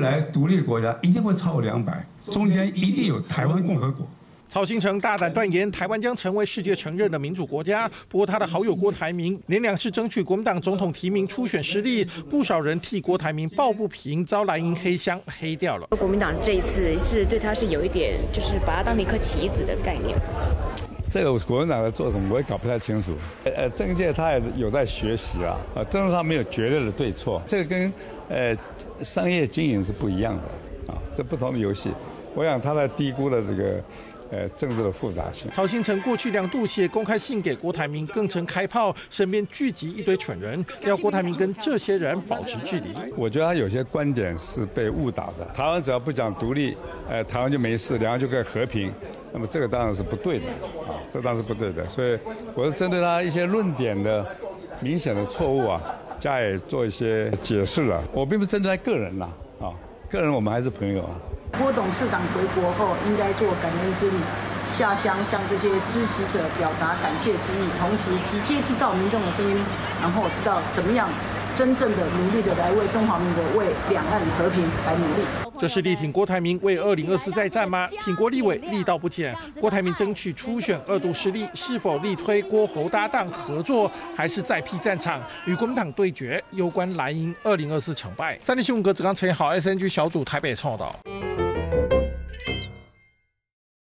来独立的国家一定会超过200，中间一定有台湾共和国。 曹兴诚大胆断言，台湾将成为世界承认的民主国家。不过，他的好友郭台铭连2次争取国民党总统提名初选失利，不少人替郭台铭抱不平，遭蓝营黑箱黑掉了。 国民党这一次是对他是有一点，就是把他当一颗棋子的概念。 这个国民党在做什么，我也搞不太清楚。政界他也有在学习啊，政治上没有绝对的对错，这个跟商业经营是不一样的啊，这不同的游戏。我想他在低估了这个。政治的复杂性。 曹兴诚过去2度写公开信给郭台铭，更曾开炮，身边聚集一堆蠢人，要郭台铭跟这些人保持距离。 我觉得他有些观点是被误导的。台湾只要不讲独立，台湾就没事，两岸就可以和平。那么这个当然是不对的啊，这当然是不对的。所以我是针对他一些论点的明显的错误啊，加以做一些解释了。我并不是针对他个人啦，啊，个人我们还是朋友啊。 郭董事长回国后应该做感恩之礼，下乡向这些支持者表达感谢之意，同时直接听到民众的声音，然后知道怎么样真正的努力的来为中华民国、为两岸和平来努力。 这是力挺郭台铭为2024再战吗？挺郭立委力道不减，郭台铭争取初选2度失利，是否力推郭侯搭档合作，还是再辟战场与国民党对决？攸关蓝营2024成败。3立新闻阁子刚陈豪 SNG 小组台北报道。